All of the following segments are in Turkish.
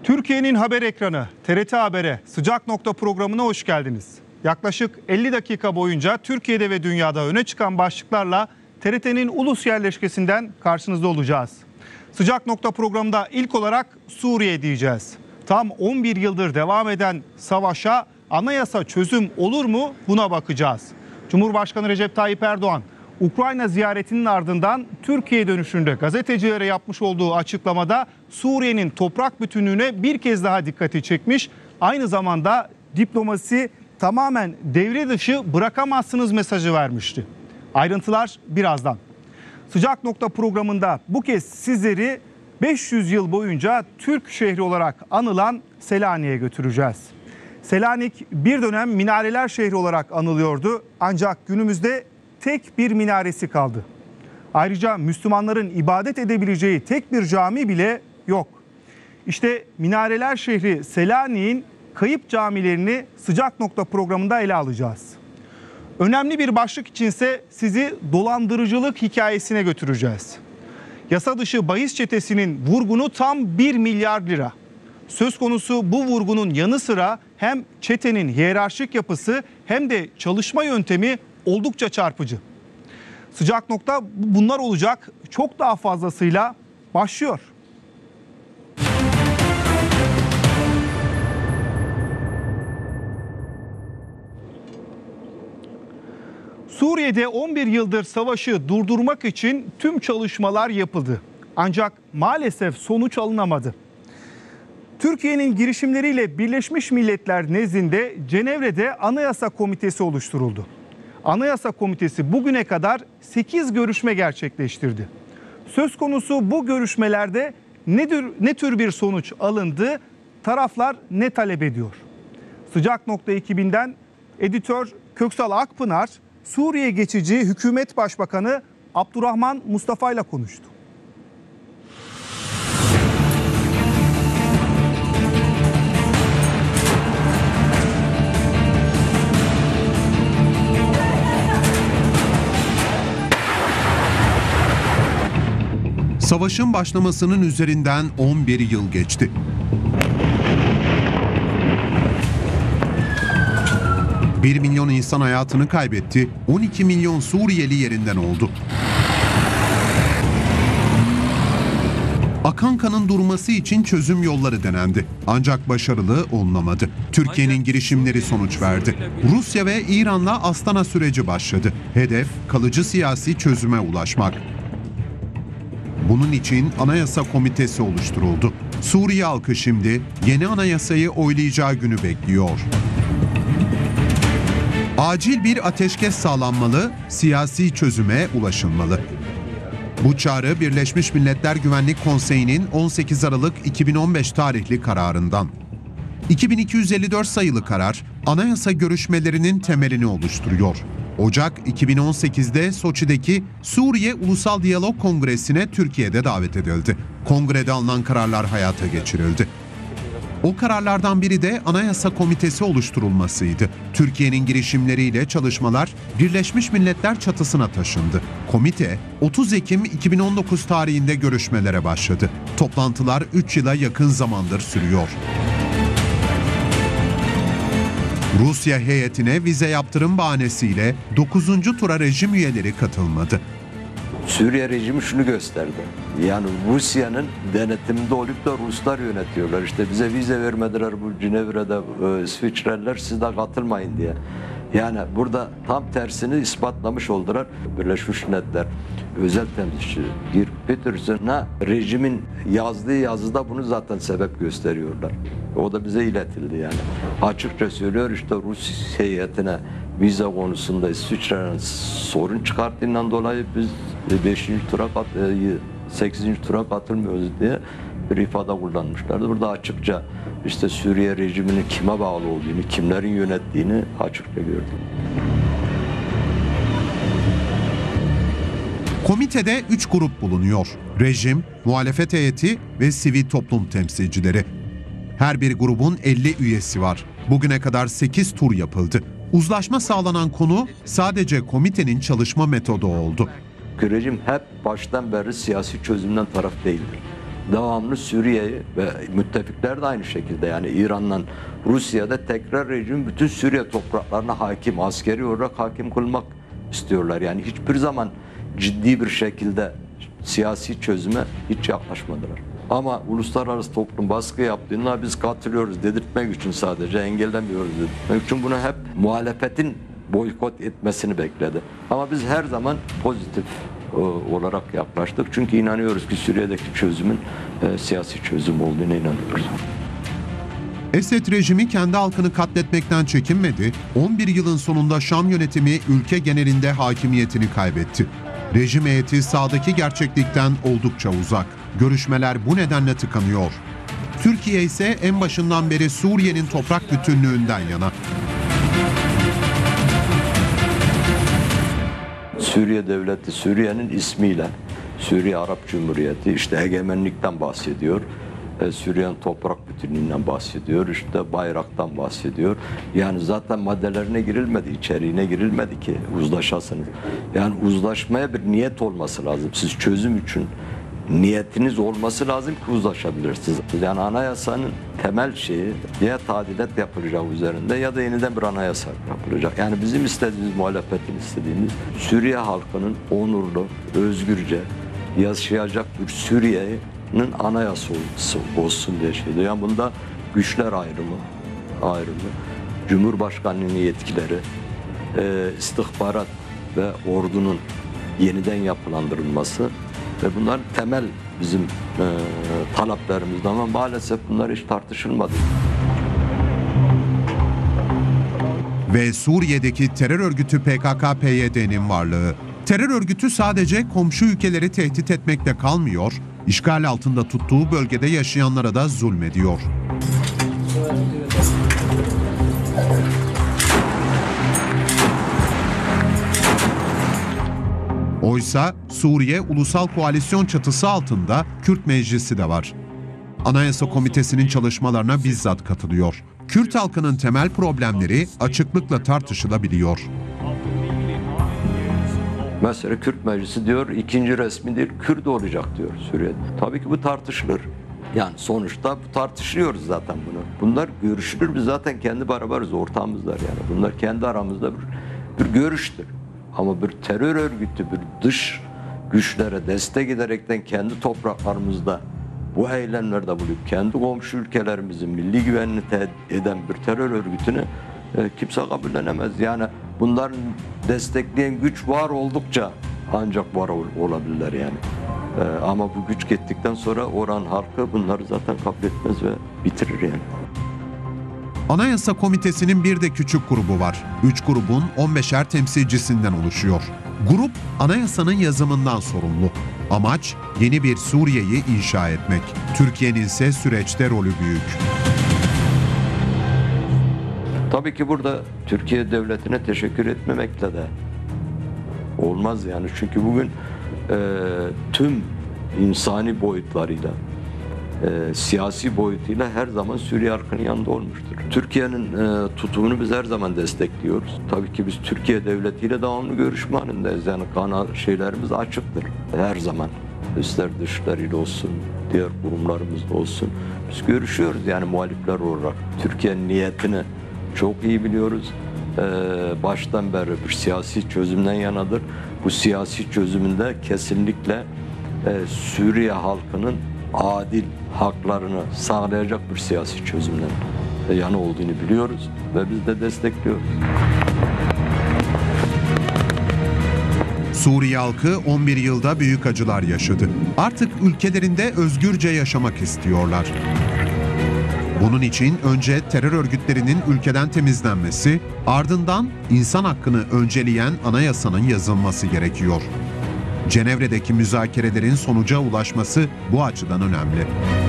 Türkiye'nin haber ekranı TRT Haber'e Sıcak Nokta programına hoş geldiniz. Yaklaşık 50 dakika boyunca Türkiye'de ve dünyada öne çıkan başlıklarla TRT'nin ulus yerleşkesinden karşınızda olacağız. Sıcak Nokta programında ilk olarak Suriye diyeceğiz. Tam 11 yıldır devam eden savaşa anayasa çözüm olur mu, buna bakacağız. Cumhurbaşkanı Recep Tayyip Erdoğan, Ukrayna ziyaretinin ardından Türkiye dönüşünde gazetecilere yapmış olduğu açıklamada Suriye'nin toprak bütünlüğüne bir kez daha dikkati çekmiş. Aynı zamanda diplomasi tamamen devre dışı bırakamazsınız mesajı vermişti. Ayrıntılar birazdan. Sıcak Nokta programında bu kez sizleri 500 yıl boyunca Türk şehri olarak anılan Selanik'e götüreceğiz. Selanik bir dönem minareler şehri olarak anılıyordu, ancak günümüzde tek bir minaresi kaldı. Ayrıca Müslümanların ibadet edebileceği tek bir cami bile yok. İşte minareler şehri Selanik'in kayıp camilerini Sıcak Nokta programında ele alacağız. Önemli bir başlık içinse sizi dolandırıcılık hikayesine götüreceğiz. Yasa dışı bahis çetesinin vurgunu tam 1 milyar lira. Söz konusu bu vurgunun yanı sıra hem çetenin hiyerarşik yapısı hem de çalışma yöntemi oldukça çarpıcı. Sıcak Nokta bunlar olacak, çok daha fazlasıyla başlıyor. Suriye'de 11 yıldır savaşı durdurmak için tüm çalışmalar yapıldı. Ancak maalesef sonuç alınamadı. Türkiye'nin girişimleriyle Birleşmiş Milletler nezdinde Cenevre'de Anayasa Komitesi oluşturuldu. Anayasa Komitesi bugüne kadar 8 görüşme gerçekleştirdi. Söz konusu bu görüşmelerde ne tür bir sonuç alındı, taraflar ne talep ediyor? Sıcak Nokta ekibinden editör Köksal Akpınar, Suriye geçici Hükümet Başbakanı Abdurrahman Mustafa ile konuştu. Savaşın başlamasının üzerinden 11 yıl geçti. Bir milyon insan hayatını kaybetti, 12 milyon Suriyeli yerinden oldu. Akan kanın durması için çözüm yolları denendi. Ancak başarılı olunamadı. Türkiye'nin girişimleri sonuç verdi. Rusya ve İran'la Astana süreci başladı. Hedef kalıcı siyasi çözüme ulaşmak. Bunun için Anayasa Komitesi oluşturuldu. Suriye halkı şimdi yeni anayasayı oylayacağı günü bekliyor. Acil bir ateşkes sağlanmalı, siyasi çözüme ulaşılmalı. Bu çağrı Birleşmiş Milletler Güvenlik Konseyi'nin 18 Aralık 2015 tarihli kararından. 2254 sayılı karar, anayasa görüşmelerinin temelini oluşturuyor. Ocak 2018'de Soçi'deki Suriye Ulusal Diyalog Kongresi'ne Türkiye'de davet edildi. Kongrede alınan kararlar hayata geçirildi. O kararlardan biri de Anayasa Komitesi oluşturulmasıydı. Türkiye'nin girişimleriyle çalışmalar Birleşmiş Milletler çatısına taşındı. Komite 30 Ekim 2019 tarihinde görüşmelere başladı. Toplantılar 3 yıla yakın zamandır sürüyor. Rusya heyetine vize yaptırım bahanesiyle 9. tura rejim üyeleri katılmadı. Suriye rejimi şunu gösterdi. Yani Rusya'nın denetiminde olup da Ruslar yönetiyorlar. İşte bize vize vermediler bu Cenevre'de İsviçreliler, siz de katılmayın diye. Yani burada tam tersini ispatlamış oldular. Birleşmiş Milletler özel temsilcisi Dirk Peterson'a rejimin yazdığı yazıda bunu zaten sebep gösteriyorlar. O da bize iletildi yani. Açıkça söylüyor, işte Rus heyetine vize konusunda İsviçre'nin sorun çıkarttığından dolayı biz 5. tura 8. tura katılmıyoruz diye bir ifade kullanmışlardı. Burada açıkça işte Suriye rejiminin kime bağlı olduğunu, kimlerin yönettiğini açıkça gördüm. Komitede 3 grup bulunuyor. Rejim, muhalefet heyeti ve sivil toplum temsilcileri. Her bir grubun 50 üyesi var. Bugüne kadar 8 tur yapıldı. Uzlaşma sağlanan konu sadece komitenin çalışma metodu oldu. Rejim hep baştan beri siyasi çözümden taraf değildir. devamlı Suriye'yi ve müttefikler de aynı şekilde, yani İran'la Rusya'da tekrar rejim bütün Suriye topraklarına hakim, askeri olarak hakim kılmak istiyorlar. Yani hiçbir zaman ciddi bir şekilde siyasi çözüme hiç yaklaşmadılar. Ama uluslararası toplum baskı yaptığında biz katılıyoruz dedirtmek için, sadece engellemiyoruz dedirtmek için bunu hep muhalefetin boykot etmesini bekledi. Ama biz her zaman pozitif olarak yaklaştık. Çünkü inanıyoruz ki Suriye'deki çözümün siyasi çözüm olduğuna inanıyoruz. Esed rejimi kendi halkını katletmekten çekinmedi. 11 yılın sonunda Şam yönetimi ülke genelinde hakimiyetini kaybetti. Rejim heyeti sahadaki gerçeklikten oldukça uzak. Görüşmeler bu nedenle tıkanıyor. Türkiye ise en başından beri Suriye'nin toprak bütünlüğünden yana. Suriye Devleti, Suriye'nin ismiyle Suriye Arap Cumhuriyeti işte egemenlikten bahsediyor. Suriye'nin toprak bütünlüğünden bahsediyor. İşte bayraktan bahsediyor. Yani zaten maddelerine girilmedi, içeriğine girilmedi ki uzlaşasınız. Yani uzlaşmaya bir niyet olması lazım. Siz çözüm için niyetiniz olması lazım ki uzlaşabilirsiniz. Yani anayasanın temel şeyi ya tadilat yapılacak üzerinde ya da yeniden bir anayasa yapılacak. Yani bizim istediğimiz, muhalefetin istediğimiz Suriye halkının onurlu, özgürce yaşayacak bir Suriye'nin anayası olsun diye şeydi. Yani bunda güçler ayrımı, Cumhurbaşkanlığının yetkileri, istihbarat ve ordunun yeniden yapılandırılması ve bunlar temel bizim taleplerimizden, ama maalesef bunlar hiç tartışılmadı. Ve Suriye'deki terör örgütü PKK-PYD'nin varlığı. Terör örgütü sadece komşu ülkeleri tehdit etmekle kalmıyor, işgal altında tuttuğu bölgede yaşayanlara da zulmediyor. Oysa Suriye Ulusal Koalisyon çatısı altında Kürt Meclisi de var. Anayasa Komitesi'nin çalışmalarına bizzat katılıyor. Kürt halkının temel problemleri açıklıkla tartışılabiliyor. Mesela Kürt Meclisi diyor, ikinci resmi değil, Kürt olacak diyor Suriye'de. Tabii ki bu tartışılır. Yani sonuçta tartışıyoruz zaten bunu. Bunlar görüşülür, biz zaten kendi beraberız, ortağımızlar yani. Bunlar kendi aramızda bir görüştür. Ama bir terör örgütü, bir dış güçlere destek ederekten kendi topraklarımızda bu eylemlerde bulup kendi komşu ülkelerimizin milli güvenliğini tehdit eden bir terör örgütünü kimse kabullenemez. Yani bunların destekleyen güç var oldukça ancak var olabilirler yani. Ama bu güç gittikten sonra oran halkı bunları zaten kabul etmez ve bitirir yani. Anayasa Komitesi'nin bir de küçük grubu var. 3 grubun 15'er temsilcisinden oluşuyor. Grup, anayasanın yazımından sorumlu. Amaç, yeni bir Suriye'yi inşa etmek. Türkiye'nin ise süreçte rolü büyük. Tabii ki burada Türkiye Devleti'ne teşekkür etmemekle de olmaz yani. Çünkü bugün tüm insani boyutlarıyla, siyasi boyutuyla her zaman Suriye halkının yanında olmuştur. Türkiye'nin tutumunu biz her zaman destekliyoruz. Tabii ki biz Türkiye Devleti'yle devamlı görüşme halindeyiz. Yani şeylerimiz açıktır her zaman. İster dışlarıyla olsun, diğer kurumlarımızla olsun. Biz görüşüyoruz yani muhalifler olarak. Türkiye'nin niyetini çok iyi biliyoruz. Baştan beri bir siyasi çözümden yanadır. Bu siyasi çözümünde kesinlikle Suriye halkının adil haklarını sağlayacak bir siyasi çözümden yana olduğunu biliyoruz ve biz de destekliyoruz. Suriye halkı 11 yılda büyük acılar yaşadı. Artık ülkelerinde özgürce yaşamak istiyorlar. Bunun için önce terör örgütlerinin ülkeden temizlenmesi, ardından insan hakkını önceleyen anayasanın yazılması gerekiyor. Cenevre'deki müzakerelerin sonuca ulaşması bu açıdan önemli.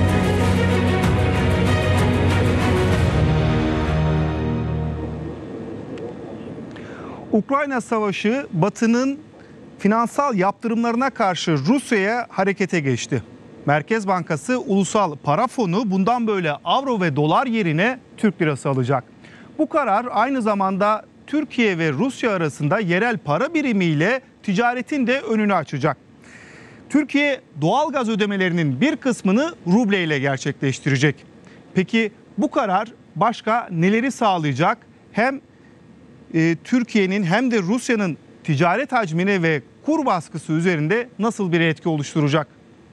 Ukrayna Savaşı Batı'nın finansal yaptırımlarına karşı Rusya'ya harekete geçti. Merkez Bankası Ulusal Para Fonu bundan böyle avro ve dolar yerine Türk lirası alacak. Bu karar aynı zamanda Türkiye ve Rusya arasında yerel para birimiyle ticaretin de önünü açacak. Türkiye doğalgaz ödemelerinin bir kısmını ruble ile gerçekleştirecek. Peki bu karar başka neleri sağlayacak? Hem Türkiye'nin hem de Rusya'nın ticaret hacmine ve kur baskısı üzerinde nasıl bir etki oluşturacak?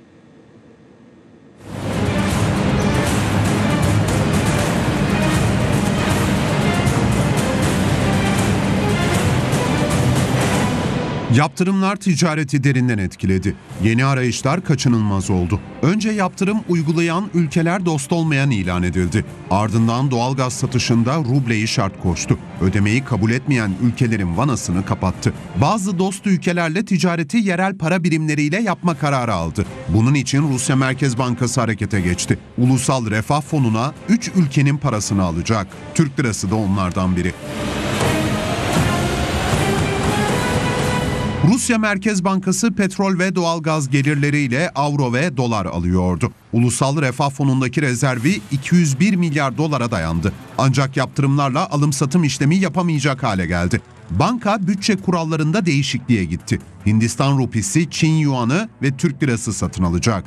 Yaptırımlar ticareti derinden etkiledi. Yeni arayışlar kaçınılmaz oldu. Önce yaptırım uygulayan ülkeler dost olmayan ilan edildi. Ardından doğalgaz satışında rubleyi şart koştu. Ödemeyi kabul etmeyen ülkelerin vanasını kapattı. Bazı dost ülkelerle ticareti yerel para birimleriyle yapma kararı aldı. Bunun için Rusya Merkez Bankası harekete geçti. Ulusal Refah Fonu'na 3 ülkenin parasını alacak. Türk lirası da onlardan biri. Rusya Merkez Bankası petrol ve doğalgaz gelirleriyle avro ve dolar alıyordu. Ulusal Refah Fonu'ndaki rezervi 201 milyar dolara dayandı. Ancak yaptırımlarla alım-satım işlemi yapamayacak hale geldi. Banka bütçe kurallarında değişikliğe gitti. Hindistan rupisi, Çin yuanı ve Türk lirası satın alacak.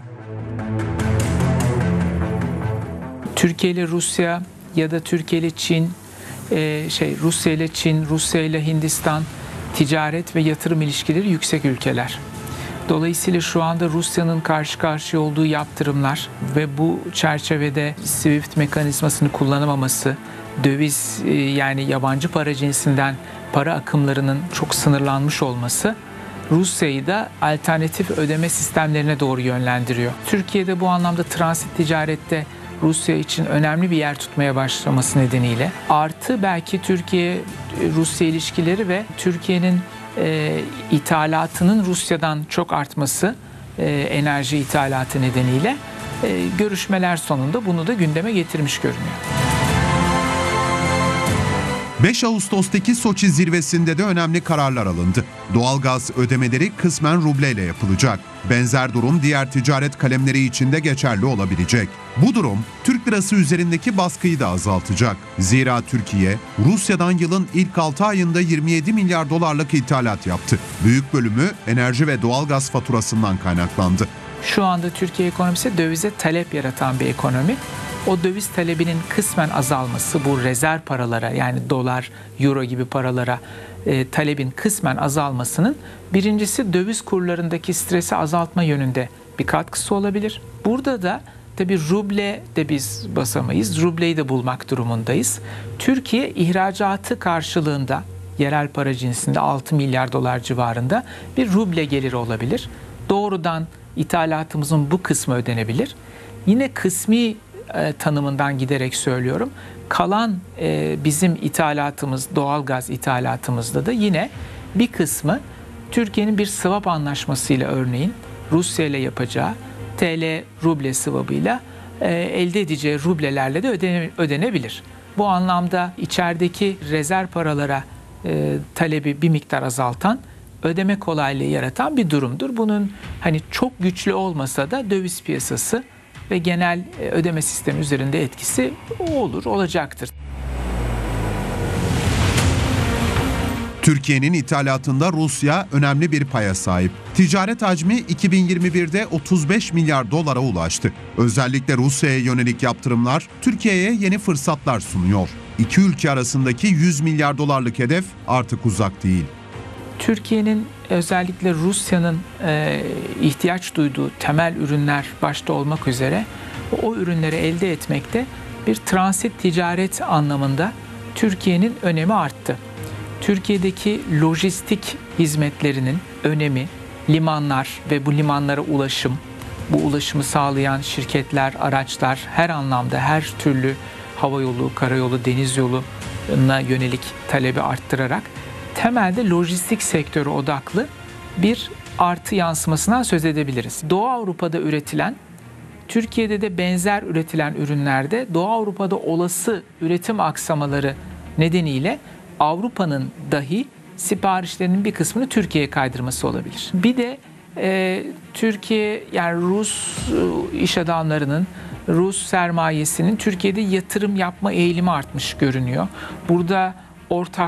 Türkiye ile Rusya ya da Türkiye ile Çin, Rusya ile Çin, Rusya ile Hindistan ticaret ve yatırım ilişkileri yüksek ülkeler. Dolayısıyla şu anda Rusya'nın karşı karşıya olduğu yaptırımlar ve bu çerçevede SWIFT mekanizmasını kullanamaması, döviz yani yabancı para cinsinden para akımlarının çok sınırlanmış olması Rusya'yı da alternatif ödeme sistemlerine doğru yönlendiriyor. Türkiye'de bu anlamda transit ticarette Rusya için önemli bir yer tutmaya başlaması nedeniyle artı belki Türkiye-Rusya ilişkileri ve Türkiye'nin ithalatının Rusya'dan çok artması enerji ithalatı nedeniyle görüşmeler sonunda bunu da gündeme getirmiş görünüyor. 5 Ağustos'taki Soçi zirvesinde de önemli kararlar alındı. Doğalgaz ödemeleri kısmen rubleyle yapılacak. Benzer durum diğer ticaret kalemleri için de geçerli olabilecek. Bu durum Türk lirası üzerindeki baskıyı da azaltacak. Zira Türkiye, Rusya'dan yılın ilk 6 ayında 27 milyar dolarlık ithalat yaptı. Büyük bölümü enerji ve doğalgaz faturasından kaynaklandı. Şu anda Türkiye ekonomisi dövize talep yaratan bir ekonomi. O döviz talebinin kısmen azalması, bu rezerv paralara yani dolar, euro gibi paralara talebin kısmen azalmasının birincisi döviz kurlarındaki stresi azaltma yönünde bir katkısı olabilir. Burada da tabii ruble de biz basamayız, rubleyi de bulmak durumundayız. Türkiye ihracatı karşılığında yerel para cinsinde 6 milyar dolar civarında bir ruble geliri olabilir. Doğrudan ithalatımızın bu kısmı ödenebilir. Yine kısmi tanımından giderek söylüyorum. Kalan bizim ithalatımız, doğalgaz ithalatımızda da yine bir kısmı Türkiye'nin bir swap anlaşmasıyla örneğin Rusya ile yapacağı TL ruble swap'ıyla elde edeceği rublelerle de ödenebilir. Bu anlamda içerideki rezerv paralara talebi bir miktar azaltan, ödeme kolaylığı yaratan bir durumdur. Bunun hani çok güçlü olmasa da döviz piyasası ve genel ödeme sistemi üzerinde etkisi olacaktır. Türkiye'nin ithalatında Rusya önemli bir paya sahip. Ticaret hacmi 2021'de 35 milyar dolara ulaştı. Özellikle Rusya'ya yönelik yaptırımlar Türkiye'ye yeni fırsatlar sunuyor. İki ülke arasındaki 100 milyar dolarlık hedef artık uzak değil. Türkiye'nin özellikle Rusya'nın ihtiyaç duyduğu temel ürünler başta olmak üzere o ürünleri elde etmekte bir transit ticaret anlamında Türkiye'nin önemi arttı. Türkiye'deki lojistik hizmetlerinin önemi, limanlar ve bu limanlara ulaşım, bu ulaşımı sağlayan şirketler, araçlar her anlamda her türlü havayolu, karayolu, deniz yoluna yönelik talebi arttırarak temelde lojistik sektörü odaklı bir artı yansımasından söz edebiliriz. Doğu Avrupa'da üretilen, Türkiye'de de benzer üretilen ürünlerde Doğu Avrupa'da olası üretim aksamaları nedeniyle Avrupa'nın dahi siparişlerinin bir kısmını Türkiye'ye kaydırması olabilir. Bir de Türkiye yani Rus iş adamlarının, Rus sermayesinin Türkiye'de yatırım yapma eğilimi artmış görünüyor. Burada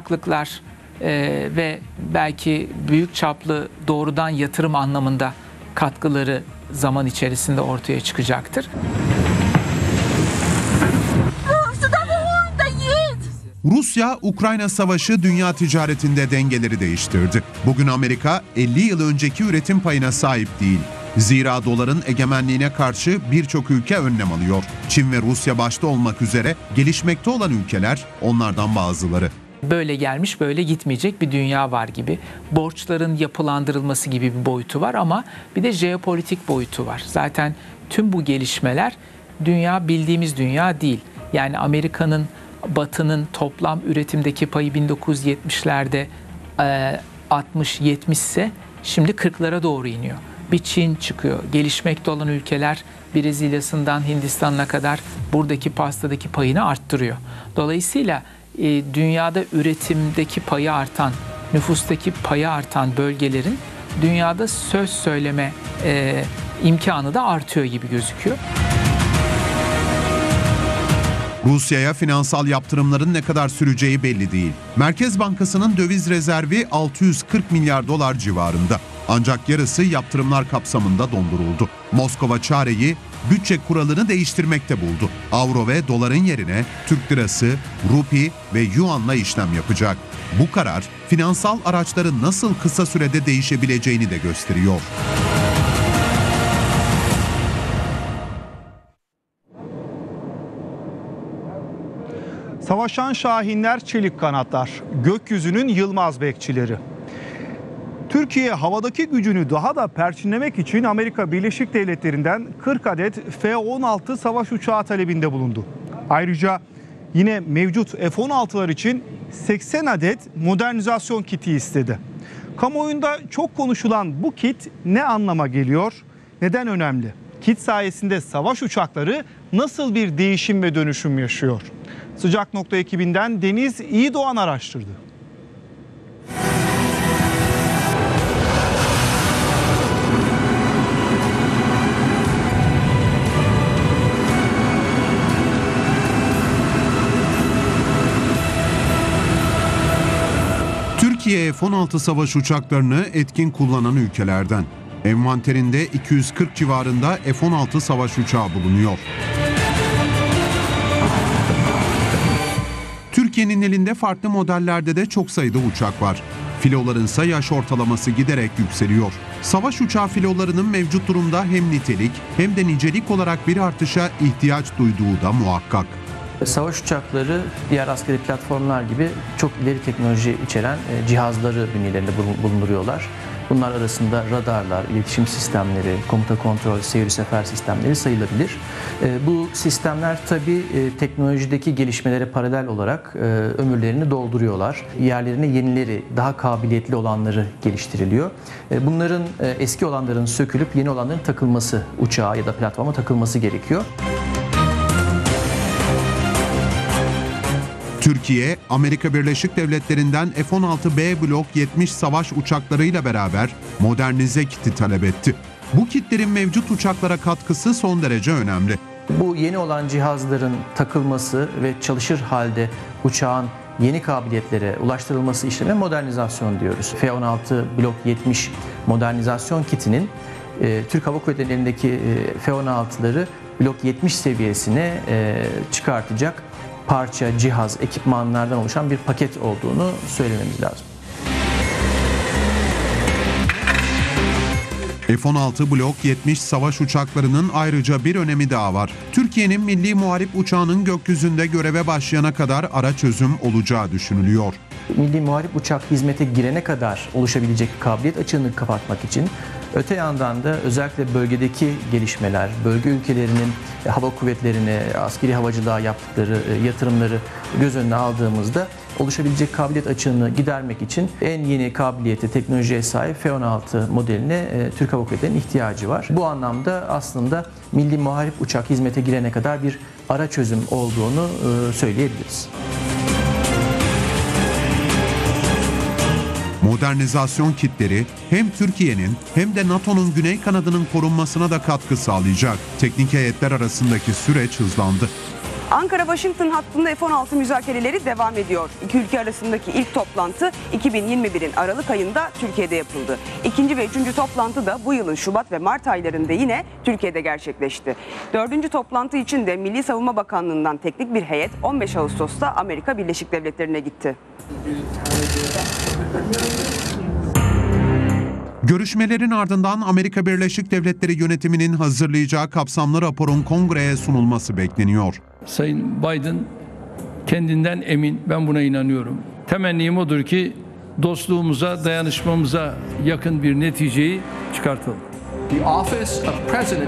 ortaklıklar ve belki büyük çaplı doğrudan yatırım anlamında katkıları zaman içerisinde ortaya çıkacaktır. Rusya-Ukrayna savaşı dünya ticaretinde dengeleri değiştirdi. Bugün Amerika 50 yıl önceki üretim payına sahip değil. Zira doların egemenliğine karşı birçok ülke önlem alıyor. Çin ve Rusya başta olmak üzere gelişmekte olan ülkeler onlardan bazıları. Böyle gelmiş böyle gitmeyecek bir dünya var gibi. Borçların yapılandırılması gibi bir boyutu var ama bir de jeopolitik boyutu var. Zaten tüm bu gelişmeler dünya bildiğimiz dünya değil. Yani Amerika'nın, Batı'nın toplam üretimdeki payı 1970'lerde 60-70 ise şimdi 40'lara doğru iniyor. Bir Çin çıkıyor. Gelişmekte olan ülkeler Brezilya'sından Hindistan'a kadar buradaki pastadaki payını arttırıyor. Dolayısıyla dünyada üretimdeki payı artan, nüfustaki payı artan bölgelerin dünyada söz söyleme imkanı da artıyor gibi gözüküyor. Rusya'ya finansal yaptırımların ne kadar süreceği belli değil. Merkez Bankası'nın döviz rezervi 640 milyar dolar civarında. Ancak yarısı yaptırımlar kapsamında donduruldu. Moskova çareyi bütçe kuralını değiştirmekte buldu. Avro ve doların yerine Türk lirası, rupi ve yuanla işlem yapacak. Bu karar finansal araçların nasıl kısa sürede değişebileceğini de gösteriyor. Savaşan şahinler, çelik kanatlar, gökyüzünün yılmaz bekçileri. Türkiye havadaki gücünü daha da perçinlemek için Amerika Birleşik Devletleri'nden 40 adet F-16 savaş uçağı talebinde bulundu. Ayrıca yine mevcut F-16'lar için 80 adet modernizasyon kiti istedi. Kamuoyunda çok konuşulan bu kit ne anlama geliyor? Neden önemli? Kit sayesinde savaş uçakları nasıl bir değişim ve dönüşüm yaşıyor? Sıcak Nokta ekibinden Deniz İyidoğan araştırdı. Türkiye F-16 savaş uçaklarını etkin kullanan ülkelerden. Envanterinde 240 civarında F-16 savaş uçağı bulunuyor. Türkiye'nin elinde farklı modellerde de çok sayıda uçak var. Filoların ise yaş ortalaması giderek yükseliyor. Savaş uçağı filolarının mevcut durumda hem nitelik hem de nicelik olarak bir artışa ihtiyaç duyduğu da muhakkak. Savaş uçakları diğer askeri platformlar gibi çok ileri teknoloji içeren cihazları bünyelerinde bulunduruyorlar. Bunlar arasında radarlar, iletişim sistemleri, komuta kontrol, seyir sefer sistemleri sayılabilir. Bu sistemler tabii teknolojideki gelişmelere paralel olarak ömürlerini dolduruyorlar. Yerlerine yenileri, daha kabiliyetli olanları geliştiriliyor. Bunların eski olanların sökülüp yeni olanların takılması, uçağa ya da platforma takılması gerekiyor. Türkiye, Amerika Birleşik Devletleri'nden F-16B Blok 70 savaş uçaklarıyla beraber modernize kiti talep etti. Bu kitlerin mevcut uçaklara katkısı son derece önemli. Bu yeni olan cihazların takılması ve çalışır halde uçağın yeni kabiliyetlere ulaştırılması işlemine modernizasyon diyoruz. F-16 Blok 70 modernizasyon kitinin Türk Hava Kuvvetleri'nin elindeki F-16'ları Blok 70 seviyesine çıkartacak parça, cihaz, ekipmanlardan oluşan bir paket olduğunu söylememiz lazım. F-16 Blok 70 savaş uçaklarının ayrıca bir önemi daha var. Türkiye'nin milli muharip uçağının gökyüzünde göreve başlayana kadar ara çözüm olacağı düşünülüyor. Milli muharip uçak hizmete girene kadar oluşabilecek kabiliyet açığını kapatmak için öte yandan da özellikle bölgedeki gelişmeler, bölge ülkelerinin hava kuvvetlerine, askeri havacılığa yaptıkları yatırımları göz önüne aldığımızda oluşabilecek kabiliyet açığını gidermek için en yeni kabiliyete, teknolojiye sahip F-16 modeline Türk Hava Kuvvetleri'nin ihtiyacı var. Bu anlamda aslında milli muharip uçak hizmete girene kadar bir ara çözüm olduğunu söyleyebiliriz. Modernizasyon kitleri hem Türkiye'nin hem de NATO'nun güney kanadının korunmasına da katkı sağlayacak. Teknik heyetler arasındaki süreç hızlandı. Ankara-Washington hattında F-16 müzakereleri devam ediyor. İki ülke arasındaki ilk toplantı 2021'in Aralık ayında Türkiye'de yapıldı. İkinci ve üçüncü toplantı da bu yılın Şubat ve Mart aylarında yine Türkiye'de gerçekleşti. Dördüncü toplantı için de Milli Savunma Bakanlığı'ndan teknik bir heyet 15 Ağustos'ta Amerika Birleşik Devletleri'ne gitti. Görüşmelerin ardından Amerika Birleşik Devletleri yönetiminin hazırlayacağı kapsamlı raporun kongreye sunulması bekleniyor. Sayın Biden kendinden emin, ben buna inanıyorum. Temennim odur ki dostluğumuza, dayanışmamıza yakın bir neticeyi çıkartalım. The office of president.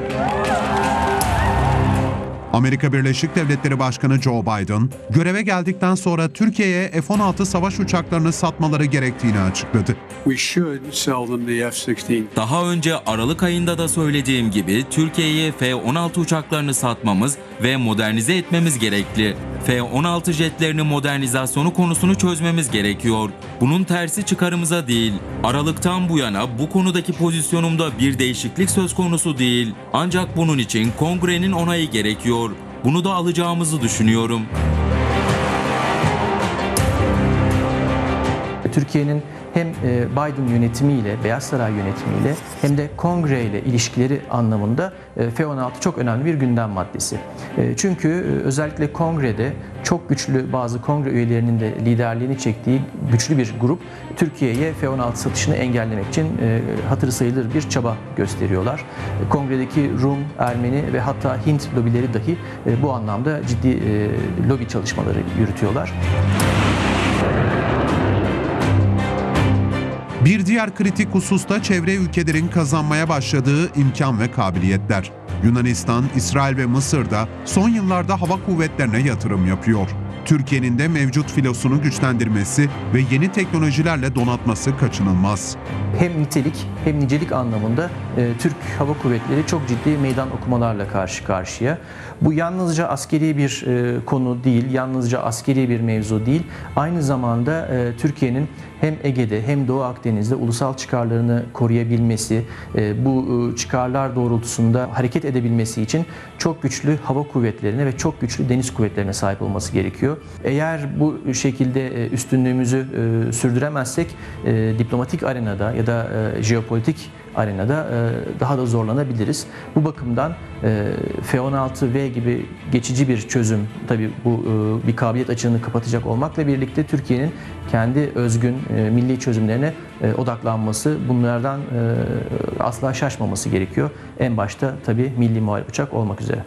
Amerika Birleşik Devletleri Başkanı Joe Biden, göreve geldikten sonra Türkiye'ye F-16 savaş uçaklarını satmaları gerektiğini açıkladı. We should sell them the F-16. Daha önce Aralık ayında da söylediğim gibi Türkiye'ye F-16 uçaklarını satmamız ve modernize etmemiz gerekli. F-16 jetlerinin modernizasyonu konusunu çözmemiz gerekiyor. Bunun tersi çıkarımıza değil. Aralıktan bu yana bu konudaki pozisyonumda bir değişiklik söz konusu değil. Ancak bunun için kongrenin onayı gerekiyor. Bunu da alacağımızı düşünüyorum. Türkiye'nin hem Biden yönetimiyle, Beyaz Saray yönetimiyle hem de kongre ile ilişkileri anlamında F-16 çok önemli bir gündem maddesi. Çünkü özellikle kongrede çok güçlü bazı kongre üyelerinin de liderliğini çektiği güçlü bir grup Türkiye'ye F-16 satışını engellemek için hatırı sayılır bir çaba gösteriyorlar. Kongredeki Rum, Ermeni ve hatta Hint lobileri dahi bu anlamda ciddi lobi çalışmaları yürütüyorlar. Bir diğer kritik hususta çevre ülkelerin kazanmaya başladığı imkan ve kabiliyetler. Yunanistan, İsrail ve Mısır da son yıllarda hava kuvvetlerine yatırım yapıyor. Türkiye'nin de mevcut filosunu güçlendirmesi ve yeni teknolojilerle donatması kaçınılmaz. Hem nitelik hem nicelik anlamında Türk Hava Kuvvetleri çok ciddi meydan okumalarla karşı karşıya. Bu yalnızca askeri bir konu değil, yalnızca askeri bir mevzu değil. Aynı zamanda Türkiye'nin hem Ege'de hem Doğu Akdeniz'de ulusal çıkarlarını koruyabilmesi, bu çıkarlar doğrultusunda hareket edebilmesi için çok güçlü hava kuvvetlerine ve çok güçlü deniz kuvvetlerine sahip olması gerekiyor. Eğer bu şekilde üstünlüğümüzü sürdüremezsek diplomatik arenada ya da jeopolitik arenada daha da zorlanabiliriz. Bu bakımdan F-16V gibi geçici bir çözüm, tabii bu bir kabiliyet açığını kapatacak olmakla birlikte Türkiye'nin kendi özgün milli çözümlerine odaklanması, bunlardan asla şaşmaması gerekiyor. En başta tabii milli muharip uçak olmak üzere.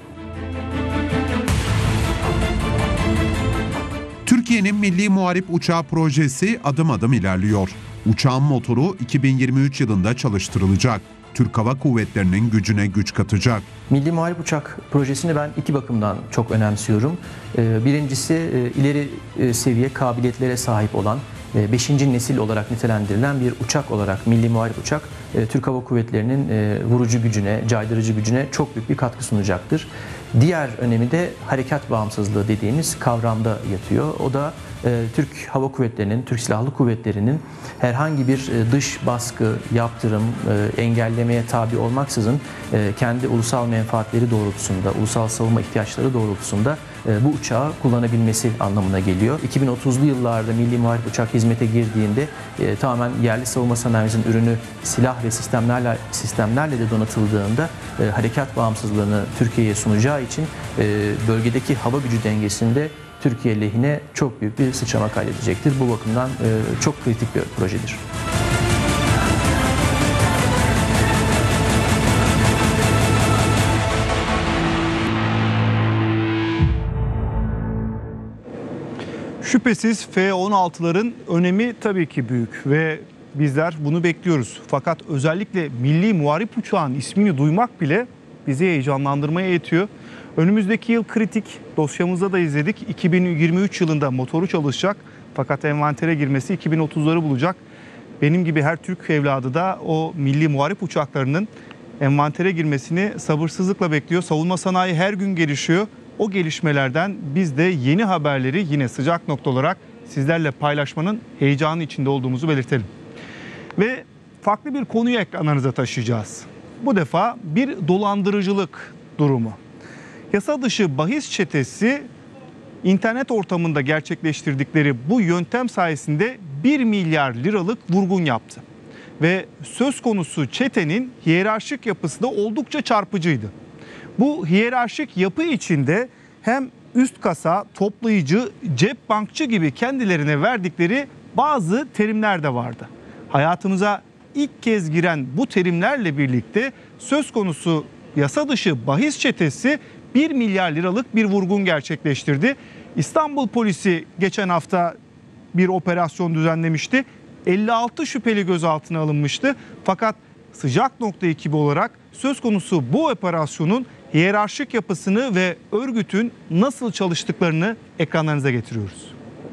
Türkiye'nin milli muharip uçağı projesi adım adım ilerliyor. Uçağın motoru 2023 yılında çalıştırılacak. Türk Hava Kuvvetleri'nin gücüne güç katacak. Milli Muharip Uçak projesini ben iki bakımdan çok önemsiyorum. Birincisi ileri seviye kabiliyetlere sahip olan 5. nesil olarak nitelendirilen bir uçak olarak Milli Muharip Uçak Türk Hava Kuvvetleri'nin vurucu gücüne, caydırıcı gücüne çok büyük bir katkı sunacaktır. Diğer önemi de harekat bağımsızlığı dediğimiz kavramda yatıyor. O da Türk Hava Kuvvetleri'nin, Türk Silahlı Kuvvetleri'nin herhangi bir dış baskı, yaptırım, engellemeye tabi olmaksızın kendi ulusal menfaatleri doğrultusunda, ulusal savunma ihtiyaçları doğrultusunda bu uçağı kullanabilmesi anlamına geliyor. 2030'lu yıllarda Milli Muharip Uçak hizmete girdiğinde tamamen yerli savunma sanayimizin ürünü silah ve sistemlerle de donatıldığında harekat bağımsızlığını Türkiye'ye sunacağı için bölgedeki hava gücü dengesinde Türkiye lehine çok büyük bir sıçrama kaydedecektir. Bu bakımdan çok kritik bir projedir. Şüphesiz F-16'ların önemi tabii ki büyük ve bizler bunu bekliyoruz. Fakat özellikle Milli Muharip Uçağın ismini duymak bile bizi heyecanlandırmaya yetiyor. Önümüzdeki yıl kritik, dosyamızda da izledik. 2023 yılında motoru çalışacak fakat envantere girmesi 2030'ları bulacak. Benim gibi her Türk evladı da o milli muharip uçaklarının envantere girmesini sabırsızlıkla bekliyor. Savunma sanayi her gün gelişiyor. O gelişmelerden biz de yeni haberleri yine sıcak nokta olarak sizlerle paylaşmanın heyecanı içinde olduğumuzu belirtelim. Ve farklı bir konuyu ekranlarınıza taşıyacağız. Bu defa bir dolandırıcılık durumu. Yasa dışı bahis çetesi İnternet ortamında gerçekleştirdikleri bu yöntem sayesinde 1 milyar liralık vurgun yaptı. Ve söz konusu çetenin hiyerarşik yapısı da oldukça çarpıcıydı. Bu hiyerarşik yapı içinde hem üst kasa, toplayıcı, cep bankçı gibi kendilerine verdikleri bazı terimler de vardı. Hayatımıza ilk kez giren bu terimlerle birlikte söz konusu yasa dışı bahis çetesi 1 milyar liralık bir vurgun gerçekleştirdi. İstanbul polisi geçen hafta bir operasyon düzenlemişti. 56 şüpheli gözaltına alınmıştı. Fakat Sıcak Nokta ekibi olarak söz konusu bu operasyonun hiyerarşik yapısını ve örgütün nasıl çalıştıklarını ekranlarınıza getiriyoruz.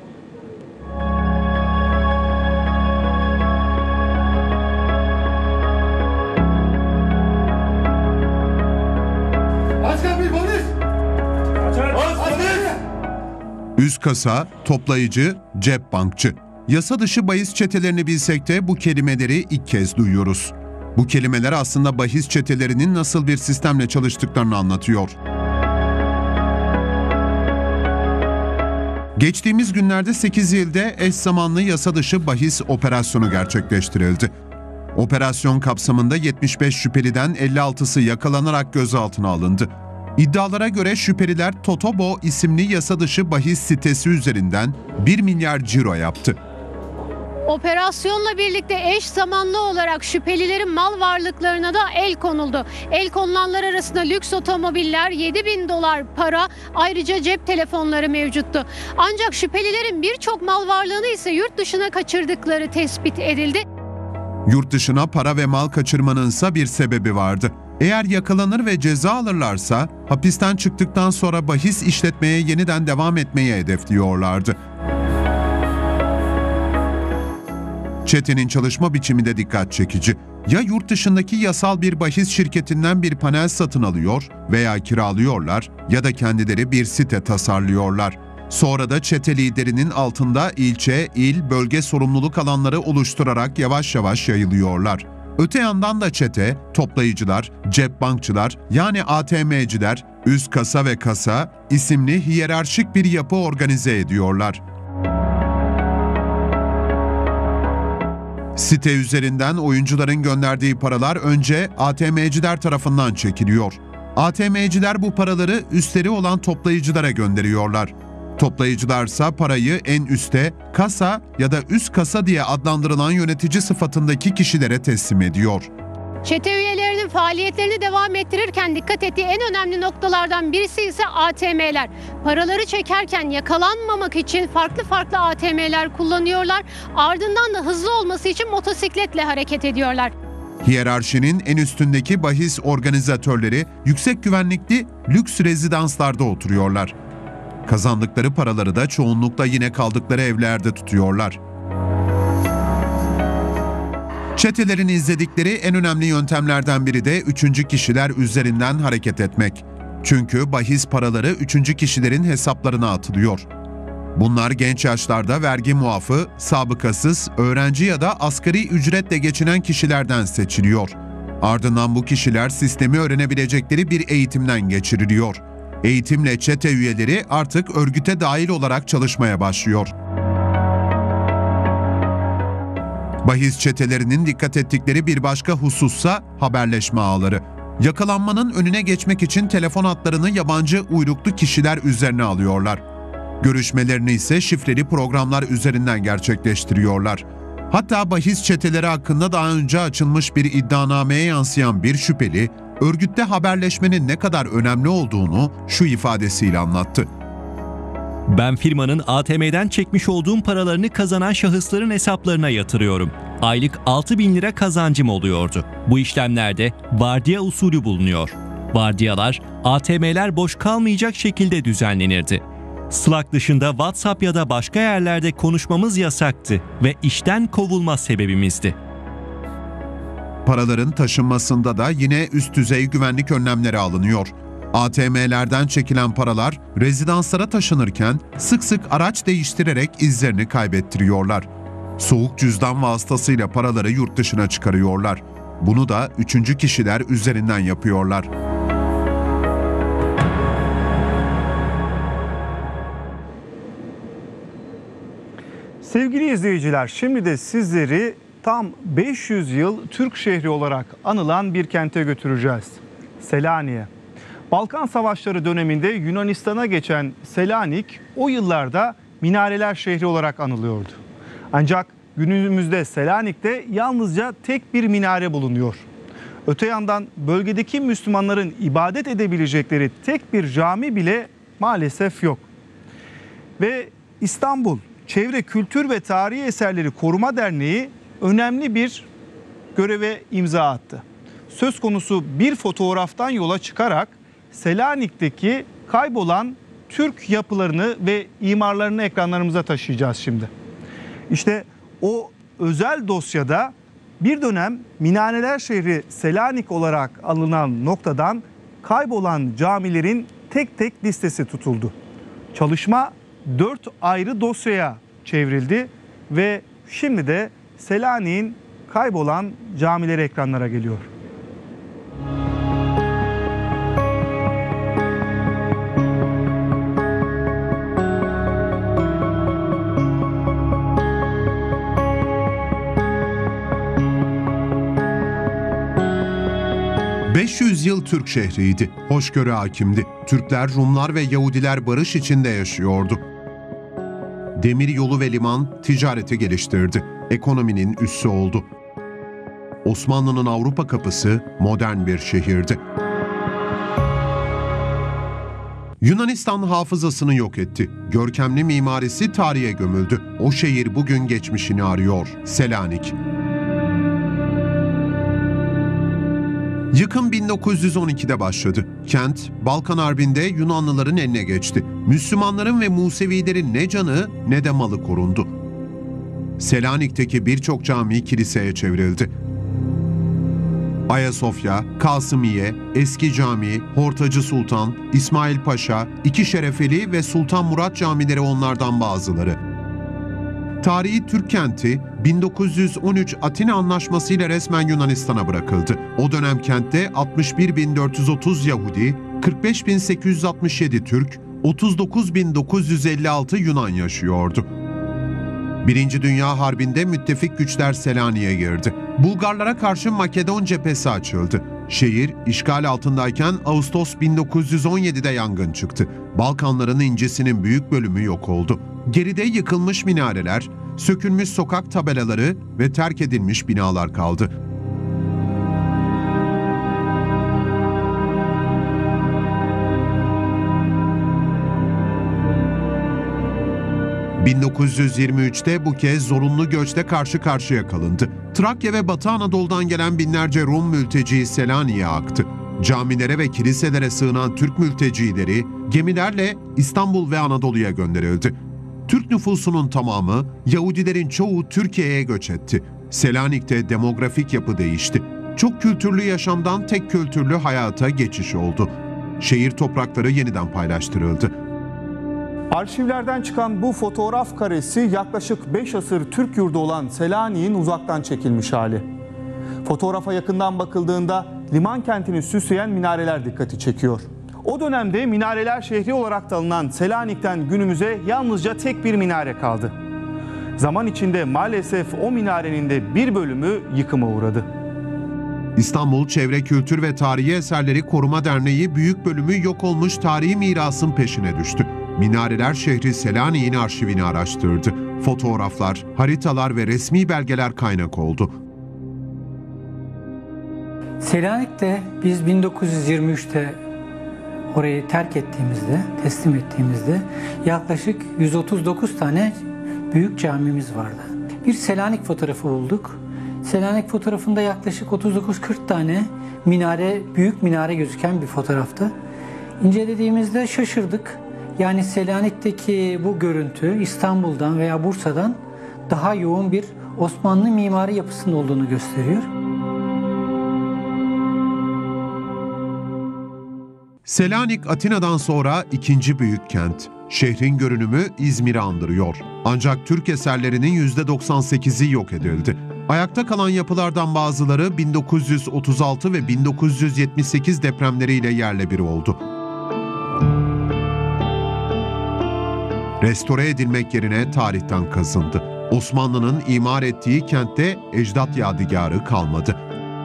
Üst kasa, toplayıcı, cep bankçı. Yasa dışı bahis çetelerini bilsek de bu kelimeleri ilk kez duyuyoruz. Bu kelimeler aslında bahis çetelerinin nasıl bir sistemle çalıştıklarını anlatıyor. Geçtiğimiz günlerde 8 ilde eş zamanlı yasa dışı bahis operasyonu gerçekleştirildi. Operasyon kapsamında 75 şüpheliden 56'sı yakalanarak gözaltına alındı. İddialara göre şüpheliler Totobo isimli yasa dışı bahis sitesi üzerinden 1 milyar ciro yaptı. Operasyonla birlikte eş zamanlı olarak şüphelilerin mal varlıklarına da el konuldu. El konulanlar arasında lüks otomobiller, 7.000 dolar para, ayrıca cep telefonları mevcuttu. Ancak şüphelilerin birçok mal varlığını ise yurt dışına kaçırdıkları tespit edildi. Yurt dışına para ve mal kaçırmanınsa bir sebebi vardı. Eğer yakalanır ve ceza alırlarsa hapisten çıktıktan sonra bahis işletmeye yeniden devam etmeyi hedefliyorlardı. Çetenin çalışma biçimi de dikkat çekici. Ya yurt dışındaki yasal bir bahis şirketinden bir panel satın alıyor veya kiralıyorlar ya da kendileri bir site tasarlıyorlar. Sonra da çete liderinin altında ilçe, il, bölge sorumluluk alanları oluşturarak yavaş yavaş yayılıyorlar. Öte yandan da çete, toplayıcılar, cep bankçılar yani ATM'ciler, üst kasa ve kasa isimli hiyerarşik bir yapı organize ediyorlar. Site üzerinden oyuncuların gönderdiği paralar önce ATM'ciler tarafından çekiliyor. ATM'ciler bu paraları üstleri olan toplayıcılara gönderiyorlar. Toplayıcılarsa parayı en üste, kasa ya da üst kasa diye adlandırılan yönetici sıfatındaki kişilere teslim ediyor. Çete üyelerinin faaliyetlerini devam ettirirken dikkat ettiği en önemli noktalardan birisi ise ATM'ler. Paraları çekerken yakalanmamak için farklı ATM'ler kullanıyorlar. Ardından da hızlı olması için motosikletle hareket ediyorlar. Hiyerarşinin en üstündeki bahis organizatörleri yüksek güvenlikli lüks rezidanslarda oturuyorlar. Kazandıkları paraları da çoğunlukla yine kaldıkları evlerde tutuyorlar. Çetelerin izledikleri en önemli yöntemlerden biri de üçüncü kişiler üzerinden hareket etmek. Çünkü bahis paraları üçüncü kişilerin hesaplarına atılıyor. Bunlar genç yaşlarda vergi muafı, sabıkasız, öğrenci ya da asgari ücretle geçinen kişilerden seçiliyor. Ardından bu kişiler sistemi öğrenebilecekleri bir eğitimden geçiriliyor. Eğitimle çete üyeleri artık örgüte dahil olarak çalışmaya başlıyor. Bahis çetelerinin dikkat ettikleri bir başka husussa haberleşme ağları. Yakalanmanın önüne geçmek için telefon hatlarını yabancı uyruklu kişiler üzerine alıyorlar. Görüşmelerini ise şifreli programlar üzerinden gerçekleştiriyorlar. Hatta bahis çeteleri hakkında daha önce açılmış bir iddianameye yansıyan bir şüpheli, örgütte haberleşmenin ne kadar önemli olduğunu şu ifadesiyle anlattı. Ben firmanın ATM'den çekmiş olduğum paralarını kazanan şahısların hesaplarına yatırıyorum. Aylık 6.000 lira kazancım oluyordu. Bu işlemlerde vardiya usulü bulunuyor. Vardiyalar, ATM'ler boş kalmayacak şekilde düzenlenirdi. Slack dışında WhatsApp ya da başka yerlerde konuşmamız yasaktı ve işten kovulma sebebimizdi. Paraların taşınmasında da yine üst düzey güvenlik önlemleri alınıyor. ATM'lerden çekilen paralar rezidanslara taşınırken sık sık araç değiştirerek izlerini kaybettiriyorlar. Soğuk cüzdan vasıtasıyla paraları yurt dışına çıkarıyorlar. Bunu da üçüncü kişiler üzerinden yapıyorlar. Sevgili izleyiciler, şimdi de sizleri tam 500 yıl Türk şehri olarak anılan bir kente götüreceğiz. Selanik'e. Balkan Savaşları döneminde Yunanistan'a geçen Selanik o yıllarda minareler şehri olarak anılıyordu. Ancak günümüzde Selanik'te yalnızca tek bir minare bulunuyor. Öte yandan bölgedeki Müslümanların ibadet edebilecekleri tek bir cami bile maalesef yok. Ve İstanbul Çevre Kültür ve Tarihi Eserleri Koruma Derneği önemli bir göreve imza attı. Söz konusu bir fotoğraftan yola çıkarak Selanik'teki kaybolan Türk yapılarını ve imarlarını ekranlarımıza taşıyacağız şimdi. İşte o özel dosyada bir dönem minareler şehri Selanik olarak alınan noktadan kaybolan camilerin tek tek listesi tutuldu. Çalışma 4 ayrı dosyaya çevrildi ve şimdi de Selanik'in kaybolan camileri ekranlara geliyor. ...500 yıl Türk şehriydi. Hoşgörü hakimdi. Türkler, Rumlar ve Yahudiler barış içinde yaşıyordu. Demir yolu ve liman ticareti geliştirdi. Ekonominin üssü oldu. Osmanlı'nın Avrupa kapısı modern bir şehirdi. Yunanistan hafızasını yok etti. Görkemli mimarisi tarihe gömüldü. O şehir bugün geçmişini arıyor. Selanik. Yıkım 1912'de başladı. Kent, Balkan Harbi'nde Yunanlıların eline geçti. Müslümanların ve Musevilerin ne canı ne de malı korundu. Selanik'teki birçok cami kiliseye çevrildi. Ayasofya, Kasımiye, Eski Cami, Hortacı Sultan, İsmail Paşa, İki Şerefeli ve Sultan Murat camileri onlardan bazıları. Tarihi Türk kenti 1913 Atina Anlaşması ile resmen Yunanistan'a bırakıldı. O dönem kentte 61.430 Yahudi, 45.867 Türk, 39.956 Yunan yaşıyordu. Birinci Dünya Harbi'nde müttefik güçler Selanik'e girdi. Bulgarlara karşı Makedon cephesi açıldı. Şehir işgal altındayken Ağustos 1917'de yangın çıktı. Balkanların incisinin büyük bölümü yok oldu. Geride yıkılmış minareler, sökülmüş sokak tabelaları ve terk edilmiş binalar kaldı. ...1923'te bu kez zorunlu göçle karşı karşıya kalındı. Trakya ve Batı Anadolu'dan gelen binlerce Rum mülteci Selanik'e aktı. Camilere ve kiliselere sığınan Türk mültecileri gemilerle İstanbul ve Anadolu'ya gönderildi. Türk nüfusunun tamamı, Yahudilerin çoğu Türkiye'ye göç etti. Selanik'te demografik yapı değişti. Çok kültürlü yaşamdan tek kültürlü hayata geçiş oldu. Şehir toprakları yeniden paylaştırıldı. Arşivlerden çıkan bu fotoğraf karesi yaklaşık 5 asır Türk yurdu olan Selanik'in uzaktan çekilmiş hali. Fotoğrafa yakından bakıldığında liman kentini süsleyen minareler dikkati çekiyor. O dönemde minareler şehri olarak tanınan Selanik'ten günümüze yalnızca tek bir minare kaldı. Zaman içinde maalesef o minarenin de bir bölümü yıkıma uğradı. İstanbul Çevre Kültür ve Tarihi Eserleri Koruma Derneği büyük bölümü yok olmuş tarihi mirasın peşine düştü. Minareler şehri Selanik'in arşivini araştırdı. Fotoğraflar, haritalar ve resmi belgeler kaynak oldu. Selanik'te biz 1923'te orayı terk ettiğimizde, teslim ettiğimizde yaklaşık 139 tane büyük camimiz vardı. Bir Selanik fotoğrafı bulduk. Selanik fotoğrafında yaklaşık 39-40 tane minare, büyük minare gözüken bir fotoğraftı. İncelediğimizde şaşırdık. Yani Selanik'teki bu görüntü İstanbul'dan veya Bursa'dan daha yoğun bir Osmanlı mimari yapısının olduğunu gösteriyor. Selanik, Atina'dan sonra ikinci büyük kent. Şehrin görünümü İzmir'i andırıyor. Ancak Türk eserlerinin %98'i yok edildi. Ayakta kalan yapılardan bazıları 1936 ve 1978 depremleriyle yerle bir oldu. Restore edilmek yerine tarihten kazındı. Osmanlı'nın imar ettiği kentte ecdat yadigarı kalmadı.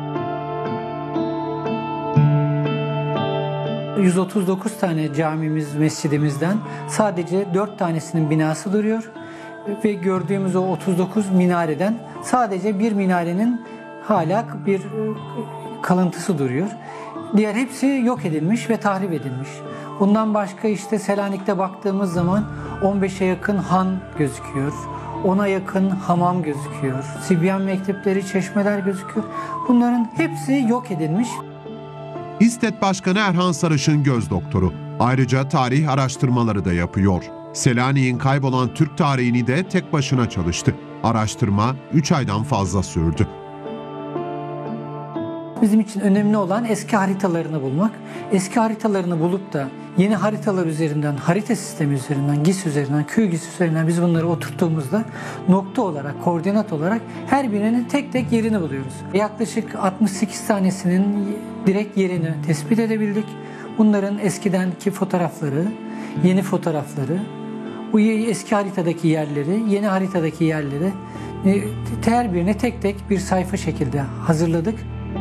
139 tane camimiz, mescidimizden sadece 4 tanesinin binası duruyor. Ve gördüğümüz o 39 minareden sadece bir minarenin hala bir kalıntısı duruyor. Diğer hepsi yok edilmiş ve tahrip edilmiş. Bundan başka işte Selanik'te baktığımız zaman 15'e yakın han gözüküyor. 10'a yakın hamam gözüküyor. Sibyan mektepleri, çeşmeler gözüküyor. Bunların hepsi yok edilmiş. İSTED Başkanı Erhan Sarışın göz doktoru. Ayrıca tarih araştırmaları da yapıyor. Selanik'in kaybolan Türk tarihini de tek başına çalıştı. Araştırma 3 aydan fazla sürdü. Bizim için önemli olan eski haritalarını bulmak. Eski haritalarını bulup da yeni haritalar üzerinden, harita sistemi üzerinden, GIS üzerinden, QGIS üzerinden biz bunları oturttuğumuzda nokta olarak, koordinat olarak her birinin tek tek yerini buluyoruz. Yaklaşık 68 tanesinin direkt yerini tespit edebildik. Bunların eskidenki fotoğrafları, yeni fotoğrafları, bu eski haritadaki yerleri, yeni haritadaki yerleri her birine tek tek bir sayfa şekilde hazırladık.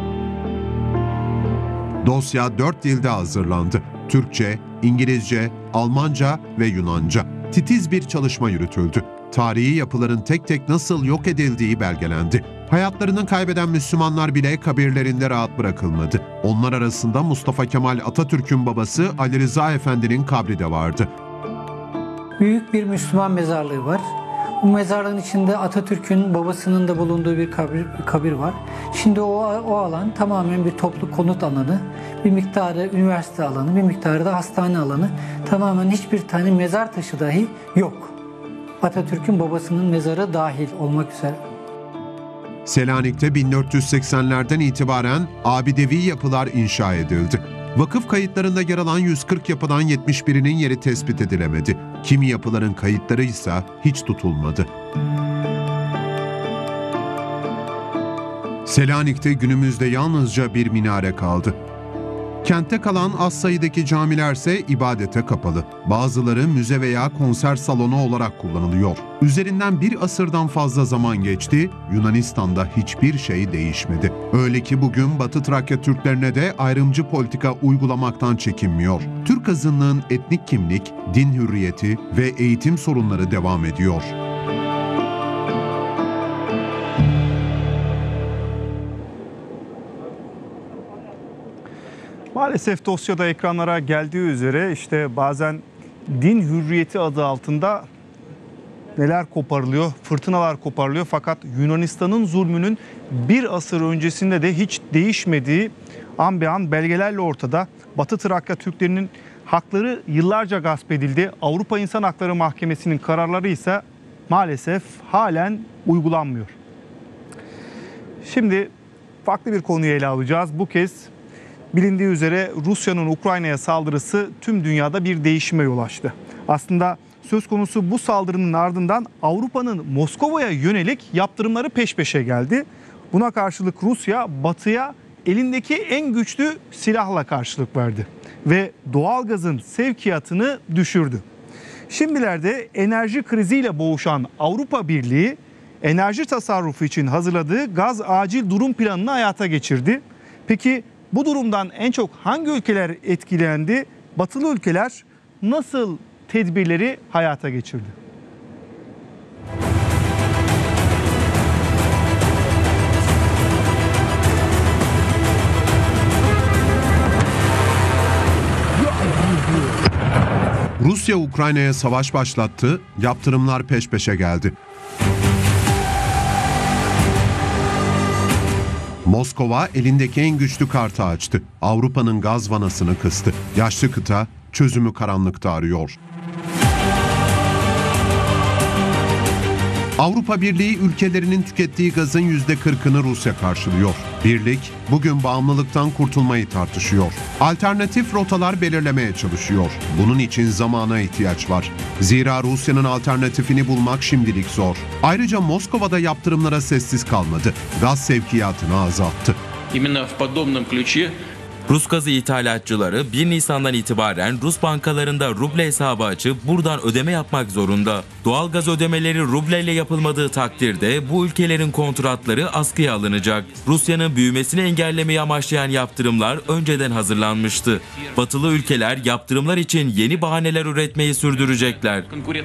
Dosya 4 dilde hazırlandı. Türkçe, İngilizce, Almanca ve Yunanca. Titiz bir çalışma yürütüldü. Tarihi yapıların tek tek nasıl yok edildiği belgelendi. Hayatlarını kaybeden Müslümanlar bile kabirlerinde rahat bırakılmadı. Onlar arasında Mustafa Kemal Atatürk'ün babası Ali Rıza Efendi'nin kabri de vardı. Büyük bir Müslüman mezarlığı var. Bu mezarlığın içinde Atatürk'ün babasının da bulunduğu bir kabir var. Şimdi o alan tamamen bir toplu konut alanı, bir miktarı üniversite alanı, bir miktarı da hastane alanı. Tamamen hiçbir tane mezar taşı dahi yok. Atatürk'ün babasının mezarı dahil olmak üzere. Selanik'te 1480'lerden itibaren abidevi yapılar inşa edildi. Vakıf kayıtlarında yer alan 140 yapıdan 71'inin yeri tespit edilemedi. Kimi yapıların kayıtları ise hiç tutulmadı. Selanik'te günümüzde yalnızca bir minare kaldı. Kentte kalan az sayıdaki camilerse ibadete kapalı. Bazıları müze veya konser salonu olarak kullanılıyor. Üzerinden bir asırdan fazla zaman geçti, Yunanistan'da hiçbir şey değişmedi. Öyle ki bugün Batı Trakya Türklerine de ayrımcı politika uygulamaktan çekinmiyor. Türk azınlığın etnik kimlik, din hürriyeti ve eğitim sorunları devam ediyor. Maalesef dosyada ekranlara geldiği üzere işte bazen din hürriyeti adı altında neler koparılıyor, fırtınalar koparılıyor. Fakat Yunanistan'ın zulmünün bir asır öncesinde de hiç değişmediği an be an belgelerle ortada. Batı Trakya Türklerinin hakları yıllarca gasp edildi. Avrupa İnsan Hakları Mahkemesi'nin kararları ise maalesef halen uygulanmıyor. Şimdi farklı bir konuyu ele alacağız. Bu kez bilindiği üzere Rusya'nın Ukrayna'ya saldırısı tüm dünyada bir değişime yol açtı. Aslında söz konusu bu saldırının ardından Avrupa'nın Moskova'ya yönelik yaptırımları peş peşe geldi. Buna karşılık Rusya Batı'ya elindeki en güçlü silahla karşılık verdi ve doğalgazın sevkiyatını düşürdü. Şimdilerde enerji kriziyle boğuşan Avrupa Birliği enerji tasarrufu için hazırladığı gaz acil durum planını hayata geçirdi. Peki bu durumdan en çok hangi ülkeler etkilendi? Batılı ülkeler nasıl tedbirleri hayata geçirdi? Rusya Ukrayna'ya savaş başlattı, yaptırımlar peş peşe geldi. Moskova elindeki en güçlü kartı açtı. Avrupa'nın gaz vanasını kıstı. Yaşlı kıta çözümü karanlıkta arıyor. Avrupa Birliği ülkelerinin tükettiği gazın %40'ını Rusya karşılıyor. Birlik bugün bağımlılıktan kurtulmayı tartışıyor. Alternatif rotalar belirlemeye çalışıyor. Bunun için zamana ihtiyaç var. Zira Rusya'nın alternatifini bulmak şimdilik zor. Ayrıca Moskova'da yaptırımlara sessiz kalmadı. Gaz sevkiyatını azalttı. Rus gazı ithalatçıları 1 Nisan'dan itibaren Rus bankalarında ruble hesabı açıp buradan ödeme yapmak zorunda. Doğalgaz ödemeleri rubleyle yapılmadığı takdirde bu ülkelerin kontratları askıya alınacak. Rusya'nın büyümesini engellemeyi amaçlayan yaptırımlar önceden hazırlanmıştı. Batılı ülkeler yaptırımlar için yeni bahaneler üretmeyi sürdürecekler.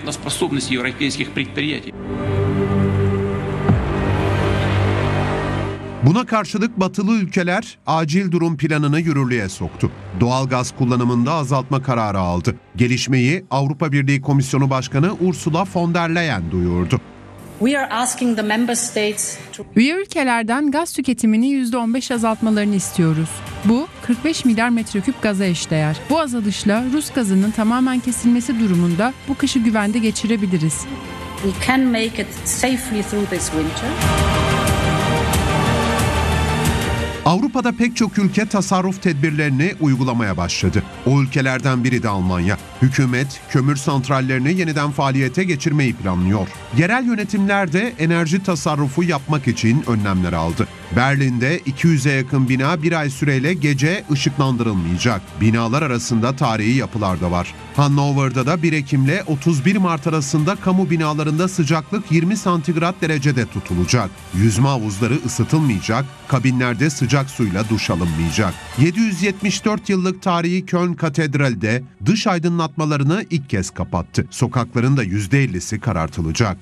Buna karşılık batılı ülkeler acil durum planını yürürlüğe soktu. Doğalgaz kullanımında azaltma kararı aldı. Gelişmeyi Avrupa Birliği Komisyonu Başkanı Ursula von der Leyen duyurdu. Üye ülkelerden gaz tüketimini %15 azaltmalarını istiyoruz. Bu 45 milyar metreküp gaza eşdeğer. Bu azalışla Rus gazının tamamen kesilmesi durumunda bu kışı güvende geçirebiliriz. Avrupa'da pek çok ülke tasarruf tedbirlerini uygulamaya başladı. O ülkelerden biri de Almanya. Hükümet, kömür santrallerini yeniden faaliyete geçirmeyi planlıyor. Yerel yönetimler de enerji tasarrufu yapmak için önlemler aldı. Berlin'de 200'e yakın bina bir ay süreyle gece ışıklandırılmayacak. Binalar arasında tarihi yapılar da var. Hannover'da da 1 Ekim ile 31 Mart arasında kamu binalarında sıcaklık 20 santigrat derecede tutulacak. Yüzme havuzları ısıtılmayacak, kabinlerde sıcak suyla duş alınmayacak. 774 yıllık tarihi Köln Katedrali'de dış aydınlatmalarını ilk kez kapattı. Sokakların da %50'si karartılacak.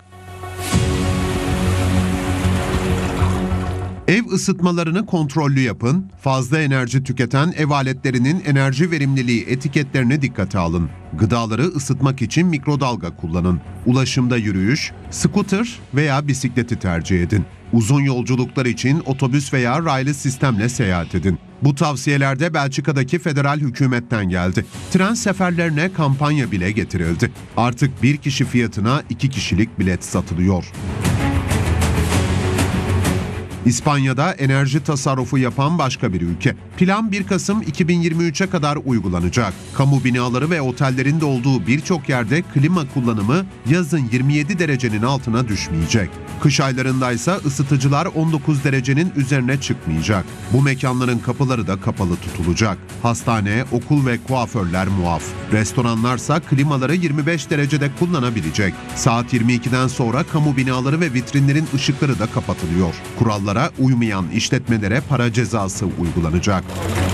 Ev ısıtmalarını kontrollü yapın, fazla enerji tüketen ev aletlerinin enerji verimliliği etiketlerine dikkate alın. Gıdaları ısıtmak için mikrodalga kullanın. Ulaşımda yürüyüş, scooter veya bisikleti tercih edin. Uzun yolculuklar için otobüs veya raylı sistemle seyahat edin. Bu tavsiyeler de Belçika'daki federal hükümetten geldi. Tren seferlerine kampanya bile getirildi. Artık bir kişi fiyatına 2 kişilik bilet satılıyor. İspanya'da enerji tasarrufu yapan başka bir ülke. Plan 1 Kasım 2023'e kadar uygulanacak. Kamu binaları ve otellerin de olduğu birçok yerde klima kullanımı yazın 27 derecenin altına düşmeyecek. Kış aylarında ise ısıtıcılar 19 derecenin üzerine çıkmayacak. Bu mekanların kapıları da kapalı tutulacak. Hastane, okul ve kuaförler muaf. Restoranlarsa klimaları 25 derecede kullanabilecek. Saat 22'den sonra kamu binaları ve vitrinlerin ışıkları da kapatılıyor. Kurallara uymayan işletmelere para cezası uygulanacak.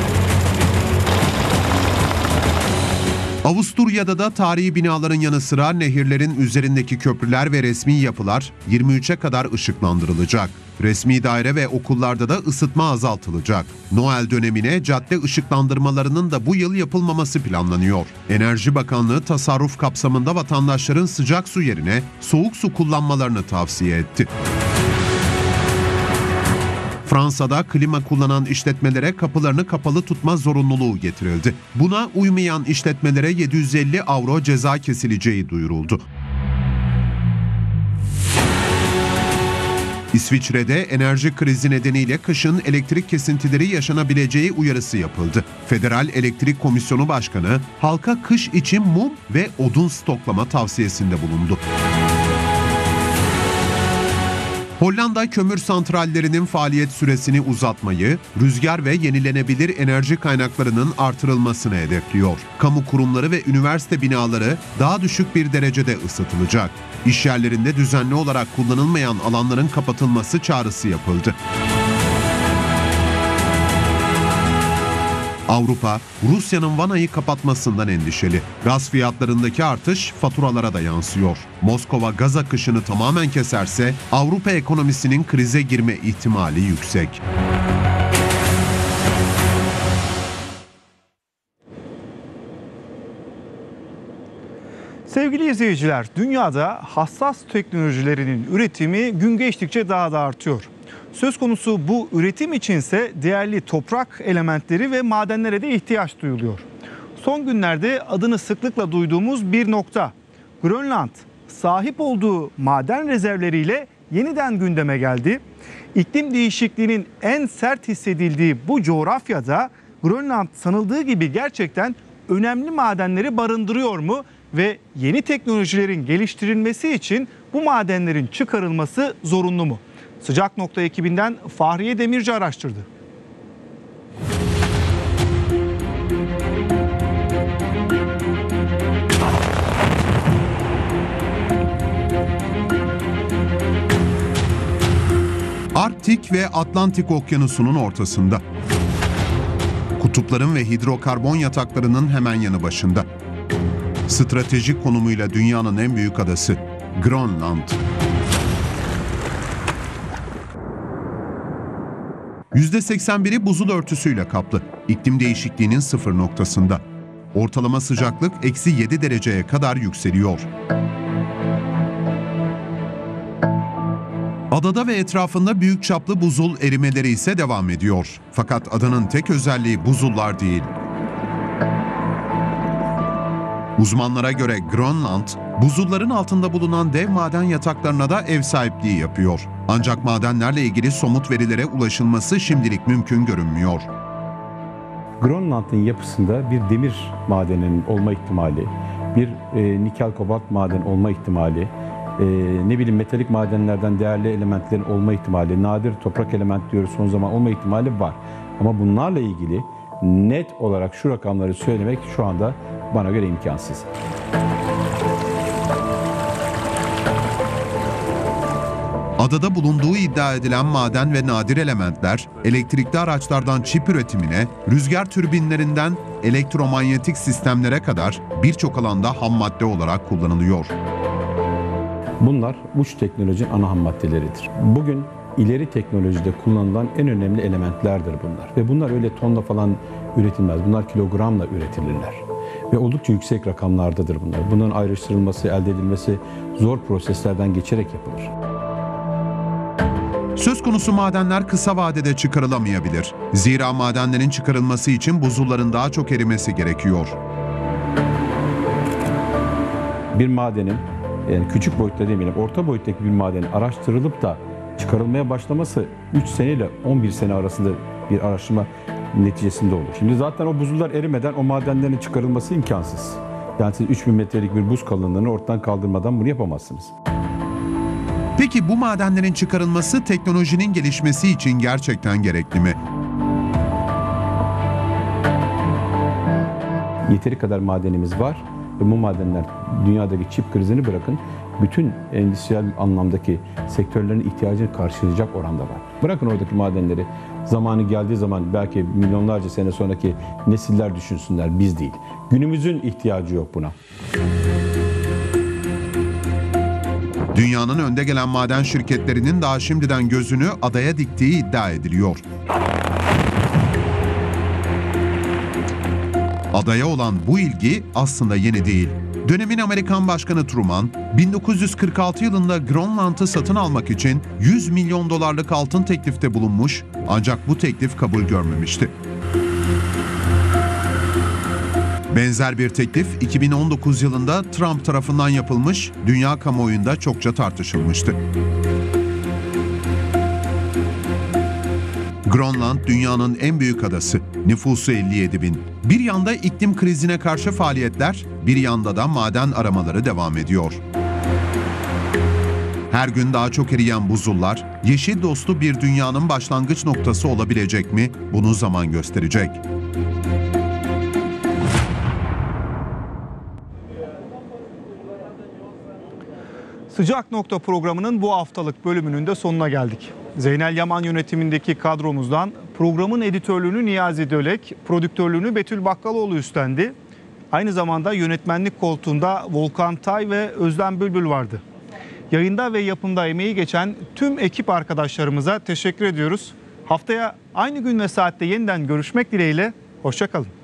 Avusturya'da da tarihi binaların yanı sıra nehirlerin üzerindeki köprüler ve resmi yapılar 23'e kadar ışıklandırılacak. Resmi daire ve okullarda da ısıtma azaltılacak. Noel dönemine cadde ışıklandırmalarının da bu yıl yapılmaması planlanıyor. Enerji Bakanlığı tasarruf kapsamında vatandaşların sıcak su yerine soğuk su kullanmalarını tavsiye etti. Fransa'da klima kullanan işletmelere kapılarını kapalı tutma zorunluluğu getirildi. Buna uymayan işletmelere 750 avro ceza kesileceği duyuruldu. İsviçre'de enerji krizi nedeniyle kışın elektrik kesintileri yaşanabileceği uyarısı yapıldı. Federal Elektrik Komisyonu Başkanı halka kış için mum ve odun stoklama tavsiyesinde bulundu. Hollanda kömür santrallerinin faaliyet süresini uzatmayı, rüzgar ve yenilenebilir enerji kaynaklarının artırılmasını hedefliyor. Kamu kurumları ve üniversite binaları daha düşük bir derecede ısıtılacak. İş yerlerinde düzenli olarak kullanılmayan alanların kapatılması çağrısı yapıldı. Avrupa, Rusya'nın vanayı kapatmasından endişeli. Gaz fiyatlarındaki artış faturalara da yansıyor. Moskova gaz akışını tamamen keserse Avrupa ekonomisinin krize girme ihtimali yüksek. Sevgili izleyiciler, dünyada hassas teknolojilerinin üretimi gün geçtikçe daha da artıyor. Söz konusu bu üretim içinse değerli toprak elementleri ve madenlere de ihtiyaç duyuluyor. Son günlerde adını sıklıkla duyduğumuz bir nokta, Grönland, sahip olduğu maden rezervleriyle yeniden gündeme geldi. İklim değişikliğinin en sert hissedildiği bu coğrafyada Grönland sanıldığı gibi gerçekten önemli madenleri barındırıyor mu? Ve yeni teknolojilerin geliştirilmesi için bu madenlerin çıkarılması zorunlu mu? Sıcak Nokta ekibinden Fahriye Demirci araştırdı. Arktik ve Atlantik Okyanusu'nun ortasında. Kutupların ve hidrokarbon yataklarının hemen yanı başında. Stratejik konumuyla dünyanın en büyük adası Grönland. %81'i buzul örtüsüyle kaplı. İklim değişikliğinin sıfır noktasında. Ortalama sıcaklık -7 dereceye kadar yükseliyor. Adada ve etrafında büyük çaplı buzul erimeleri ise devam ediyor. Fakat adanın tek özelliği buzullar değil. Uzmanlara göre Grönland, buzulların altında bulunan dev maden yataklarına da ev sahipliği yapıyor. Ancak madenlerle ilgili somut verilere ulaşılması şimdilik mümkün görünmüyor. Grönland'ın yapısında bir demir madeninin olma ihtimali, bir nikel kobalt maden olma ihtimali, metalik madenlerden değerli elementlerin olma ihtimali, nadir toprak element diyoruz son zaman olma ihtimali var. Ama bunlarla ilgili net olarak şu rakamları söylemek şu anda bana göre imkansız. Adada bulunduğu iddia edilen maden ve nadir elementler, elektrikli araçlardan çip üretimine, rüzgar türbinlerinden elektromanyetik sistemlere kadar birçok alanda ham madde olarak kullanılıyor. Bunlar uç teknolojinin ana ham maddeleridir. Bugün ileri teknolojide kullanılan en önemli elementlerdir bunlar. Ve bunlar öyle tonla falan üretilmez. Bunlar kilogramla üretilirler. Ve oldukça yüksek rakamlardadır bunlar. Bunların ayrıştırılması, elde edilmesi zor proseslerden geçerek yapılır. Söz konusu madenler kısa vadede çıkarılamayabilir. Zira madenlerin çıkarılması için buzulların daha çok erimesi gerekiyor. Bir madenin, yani küçük boyutta demeyelim, orta boyuttaki bir madenin araştırılıp da çıkarılmaya başlaması 3 sene ile 11 sene arasında bir araştırma neticesinde olur. Şimdi zaten o buzullar erimeden o madenlerin çıkarılması imkansız. Yani siz 3000 metrelik bir buz kalınlığını ortadan kaldırmadan bunu yapamazsınız. Peki bu madenlerin çıkarılması teknolojinin gelişmesi için gerçekten gerekli mi? Yeteri kadar madenimiz var ve bu madenler dünyadaki çip krizini bırakın, bütün endüstriyel anlamdaki sektörlerin ihtiyacını karşılayacak oranda var. Bırakın oradaki madenleri, zamanı geldiği zaman belki milyonlarca sene sonraki nesiller düşünsünler, biz değil. Günümüzün ihtiyacı yok buna. Dünyanın önde gelen maden şirketlerinin daha şimdiden gözünü adaya diktiği iddia ediliyor. Adaya olan bu ilgi aslında yeni değil. Dönemin Amerikan Başkanı Truman, 1946 yılında Grönland'ı satın almak için $100 milyon altın teklifte bulunmuş, ancak bu teklif kabul görmemişti. Benzer bir teklif 2019 yılında Trump tarafından yapılmış, dünya kamuoyunda çokça tartışılmıştı. Grönland dünyanın en büyük adası, nüfusu 57 bin. Bir yanda iklim krizine karşı faaliyetler, bir yanda da maden aramaları devam ediyor. Her gün daha çok eriyen buzullar, yeşil dostu bir dünyanın başlangıç noktası olabilecek mi? Bunu zaman gösterecek. Sıcak Nokta programının bu haftalık bölümünün de sonuna geldik. Zeynel Yaman yönetimindeki kadromuzdan programın editörlüğünü Niyazi Dölek, prodüktörlüğünü Betül Bakkaloğlu üstlendi. Aynı zamanda yönetmenlik koltuğunda Volkan Tay ve Özlem Bülbül vardı. Yayında ve yapımda emeği geçen tüm ekip arkadaşlarımıza teşekkür ediyoruz. Haftaya aynı gün ve saatte yeniden görüşmek dileğiyle, hoşça kalın.